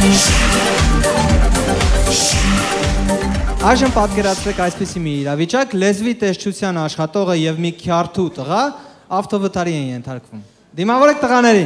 Այժմ պատկերացրեք այսպիսի մի իրավիճակ, լեզվի տեսչության աշխատողը եւ մի քյարթու տղա ավտովթարի են ենթարկվում։ Դիմավորեք տղաներին։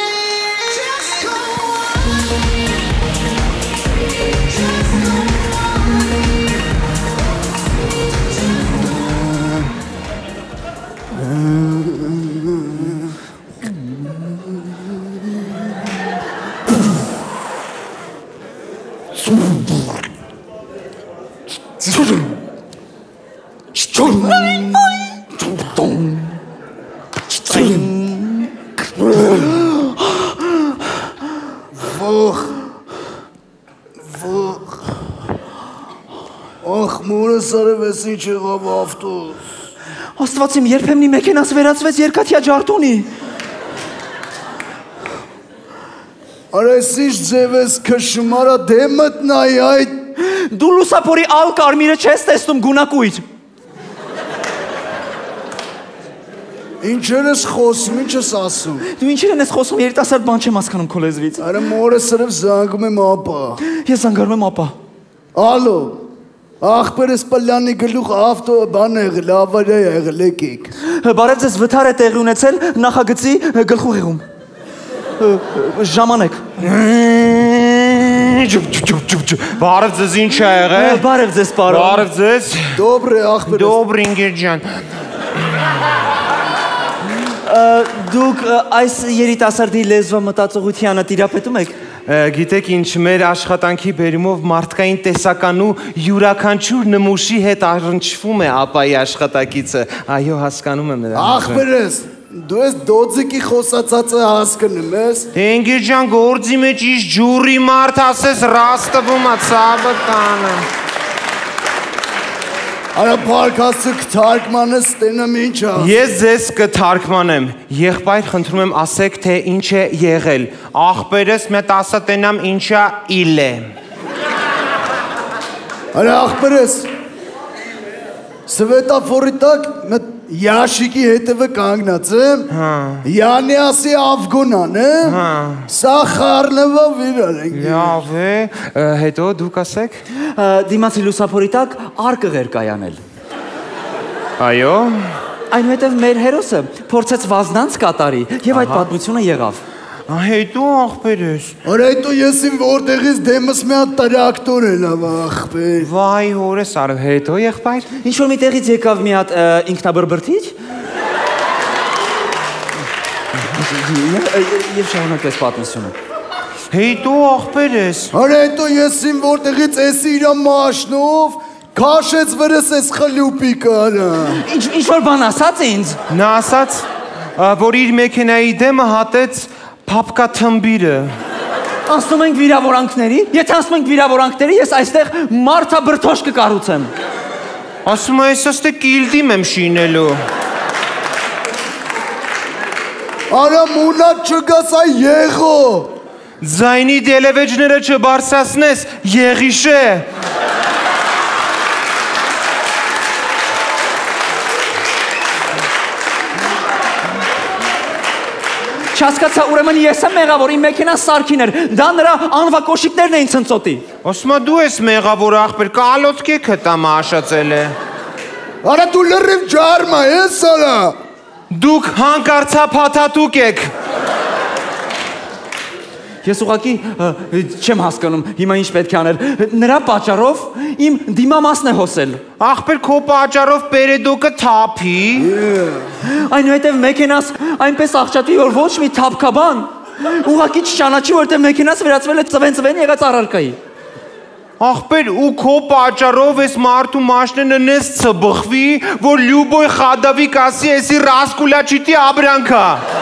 Սարևես ինչ եղավ ավտոս։ Աստված իմ, երբեմնի մեքենաս վերածվեց երկաթյա ջարտոնի։ Արա ես ինչ ձև ես քշում, արա դեմդ նայ այդ։ Դու լուսապորի ալ կարմիրը չես տեսնում գունակույր։ Ինչեր ես խոսում, ինչ ես ասում։ Դու ինչեր ես խոսում, երիտասարդ բան չեմ հասկանում քո լեզվից։ Արա մորը սրև զանգում եմ ապա։ Ես զանգարում եմ ապա։ Ալո։ Ախպերս պլյանի գլուխ ավտո բան եղել, ավարիա եղել եկեք։ Բարև ձեզ վթար է տեղի ունեցել նախագծի գլխուղեղում։ Ժամանեք։ Բարև ձեզ ինչ է եղել։ Բարև ձեզ պարոն։ Բարև ձեզ։ Դոբրե ախպերս։ Դոբր ինգեր ջան։ Դուք այս երիտասարդի լեզվա մտածողությանը տիրապետում եք։ Գիտեք ինչ, մեր աշխատանքի բերումով մարդկային տեսական ու յուրաքանչյուր նմուշի հետ առնչվում է ապայի աշխատակիցը, այո հասկանում եմ նրա։ Ախպերս, դու ես դոձիկի խոսացածը հասկնում ես։ Ինգիր ջան, գործի մեջ իշ ջուրի մարդ ասես ռաստվում ա ցավը տանը։ Արա պարկասը կթարգմանես տենեմ ինչ ա։ Ես ձեզ կթարգմանեմ, եղբայր խնդրում եմ ասեք թե ինչ է եղել, ախպերս մետ ասա տենամ ինչա իլ է։ Արա ախպերս, սվետաֆորի տակ մետ Ящики հետևը կանգնած եմ, յանի ասի ավգոնան, սա խառնվով իրար ենք։ Լավ է, հետո դուք ասեք։ Դիմացի լուսափորի տակ արկղ էր կայանել։ Այո։ Այնուհետև մեր հերոսը փորձեց վազնանց կատարի և այդ պատմությունը եղավ։ Հետո ախպերս։ Որ հետո ես իմ որտեղից դեմս մի հատ տրակտոր էլ ավ ախպեր։ Վայ հորս արվ հետո եղբայր։ Ինչ-որ մի տեղից եկավ մի հատ ինքնաբրբրթիչ։ Եվ շարունակեց պատմությունը։ Հետո ախպերս։ Որ հետո ես իմ որտեղից էսի իրա մաշնով քաշեց վրս ես խլուպի կարա։ Ինչ-որ բան ասաց ինձ։ Նա ասաց, որ իր մեքենայի դեմը հատեց Փապկա թմբիրը։ Անցնում ենք վիրավորանքների, եթե անցնում ենք վիրավորանքների, ես այստեղ մարդաբրթոշ կկառուցեմ։ Ասում ես ըստե կիլդիմ եմ շինելու։ Արա մունատ չգաս այ եղո։ Ձայնի դելևեջները չբարձրացնես, եղիշ է։ Չհասկացա, ուրեմն ես եմ մեղավոր, իմ մեքենան սարքին էր, դա նրա անվակոշիկներն էին ցնծոտի։ Ասում դու ես մեղավոր ախպեր, կալոցկե կտամ աշացել է։ Արա դու լրիվ ջարմա ես արա։ Դուք հանկարծափաթաթուկ եք։ Ես ուղղակի չեմ հասկանում, հիմա ինչ պետք է անել։ Նրա պատճառով իմ դիմամասն է հոսել։ Ախպեր քո պատճառով պերեդոկը թափի։ Այնուհետև մեքենաս այնպես աղճատվի, որ ոչ մի թափքաբան ուղղակի չճանաչի, որտեղ մեքենաս վերածվել է ծվեն եղած առարկայի։ Ախպեր ու քո պատճառով ես մարդու մաշնենը նես ծբխվի, որ լյուբոյ խադավի կասի էսի ռասկուլաչիտի աբրանքա։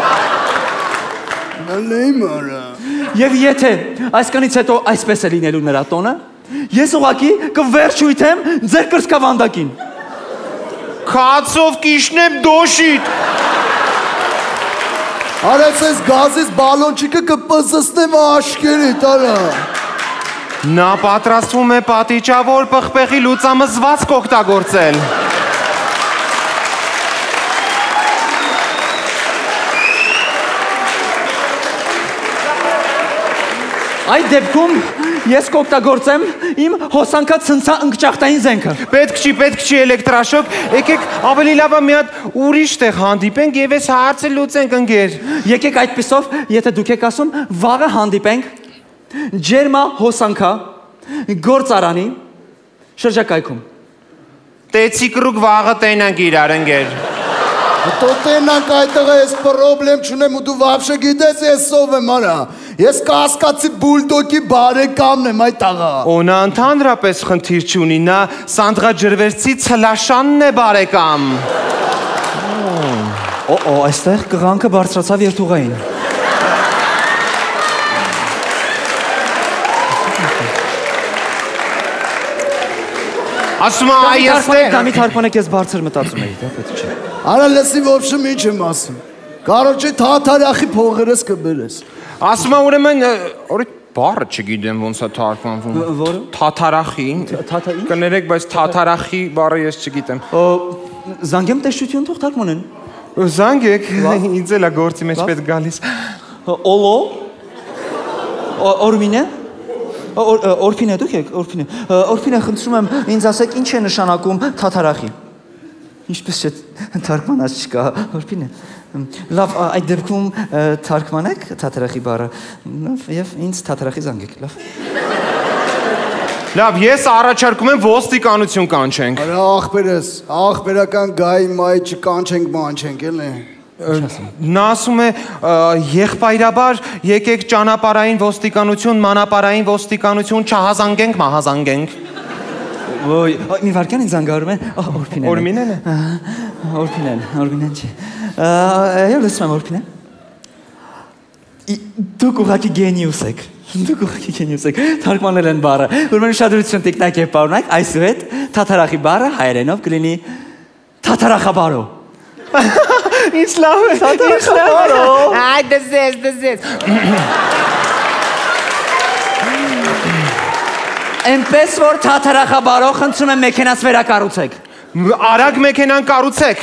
Նալեյ մարա։ Եվ եթե այսքանից հետո այսպես է լինելու նրա տոնը, ես ուղղակի կվերջույթեմ ձեր կրծքավանդակին։ Քացով կիշնեմ դոշիտ։ Արեց ես գազից բալոնչիկը կպզսնեմ աշկերի տարա։ Նա պատրաստվում է պատիճավոր պղպեղի լուծամզվածք օգտագործել։ Այդ դեպքում ես կօգտագործեմ իմ հոսանքա ցնցա ընկճախտային զենքը։ Պետք չի էլեկտրաշոկ, եկեք ավելի լավ է մի հատ ուրիշ տեղ հանդիպենք եւ այս հարցը լուծենք ընկեր։ Եկեք այդպեսով, եթե դուք եք ասում, վաղը հանդիպենք ջերմա հոսանքա գործարանի շրջակայքում։ Տեցիկրուկ վաղը տենանք իրար ընկեր։ Հետո տենանք այդտեղ ես պրոբլեմ չունեմ ու դու վաբշե գիտես ես ով եմ արա։ Ես կասկածի բուլդոկի բարեկամն եմ այդ աղա։ Նա ընդհանրապես խնդիր չունի, նա Սանդղաջրվերցի ցլաշանն է բարեկամ։ Այստեղ կղանքը բարձրացավ երթուղային։ Ասում այստեղ Կամի թարգմանեք ես բարձր մտածում էի, դա պետք չէ։ Արա լսի ոբշը ինչ եմ ասում։ Կարոջի թաթարախի փողերս կբերես։ Ասում ուրեմն օրի բառը չգիտեմ ոնց է թարգմանվում։ Որը։ Թաթարախի։ Թաթա ինչ։ Կներեք, բայց թաթարախի բառը ես չգիտեմ։ Զանգեմ տեսչություն թող թարգմանեն։ Զանգեք, ինձ էլ է գործի մեջ պետք գալիս։ Օլո։ Օրմինե։ Օրփինե դուք եք, Օրփինե։ Օրփինե խնդրում եմ ինձ ասեք ինչ է նշանակում թաթարախի։ Ինչպես չէ թարգմանած չկա, Օրփինե։ Լավ, այդ դեպքում թարգմանեք թաթարախի բառը։ Լավ, եւ ինձ թաթարախի զանգեք, լավ։ Լավ, ես առաջարկում եմ ոստիկանություն կանչենք։ Արա ախպերս, ախպերական գայի մայ չկանչենք մանչենք էլի։ Նա ասում է եղբայրաբար եկեք ճանապարհային ոստիկանություն, մանապարհային ոստիկանություն չհազանգենք, մահազանգենք։ Ոյ, մի վարքան ինձ զանգարում են, Օրփինեն։ Օրմինեն է։ Օրփինեն չի։ Եվ լսում եմ Օրփինե։ Դուք ուղղակի գենիուս եք։ Դուք ուղղակի գենիուս եք։ Թարգմանել են բառը։ Ուրեմն ուշադրություն տիկնակ եւ պարոնակ, այսուհետ թաթարախի բառը հայերենով կլինի թաթարախաբարո։ Ինչ լավ է։ Թաթարախաբարո։ Այ դզես։ Էնպես որ թաթարախաբարո խնդրում եմ մեքենաս վերակառուցեք։ Արագ մեքենան կառուցեք։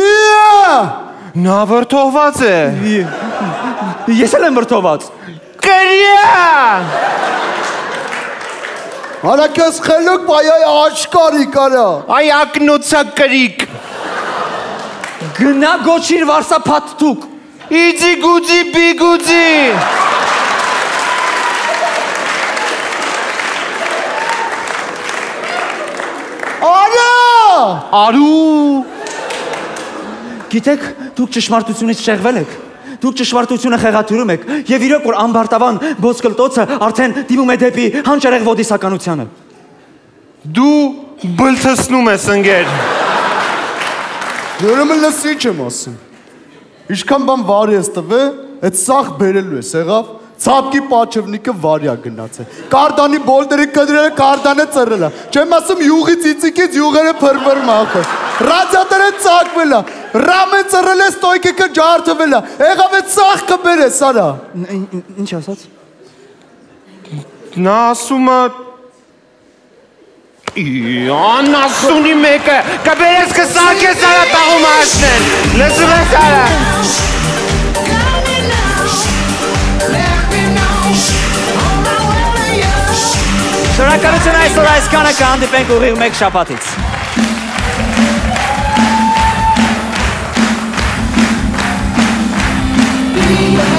Նա վրդովված է։ Ես էլ եմ վրդոված։ Կրիա։ Հարակես խելոք բայայ աշկարի կարա։ Այ ակնոցա կրիկ։ Գնա գոչիր վարսափաթ դուք։ Իջի գուջի բիգուջի։ Արա։ Արու։ Գիտեք, դուք ճշմարտությունից շեղվել եք։ Դուք ճշմարտությունը խեղաթյուրում եք եւ իրոք որ ամբարտավան ոսկլտոցը արդեն դիմում է դեպի հանճարեղ ոդիսականությանը։ Դու բլթսնում ես ընկեր։ Ուրեմն լսի չեմ ասում։ Ինչքան բան վարի ես տվել, այդ սախ բերելու ես, եղավ։ Ցապկի պաչևնիկը վարյա գնաց է։ Կարդանի բոլտերը կդրել, կարդանը ծռել է։ Չեմ ասում յուղի ծիծիկից յուղերը փրփր մախը։ Ռադիատորը ծակվել է։ Ռամը ծռել է, ստոյկիկը ջարդվել է։ Եղավ այդ սախ կբերես, արա։ Ինչ ասաց։ Նա ասում է Անասունի մեկը կբերես կսակես արա տաղում աշնեն։ Լսում ես արա։ Շնորհակալություն այսօր այսքանը կհանդիպենք ուղիղ մեկ շաբաթից։ Be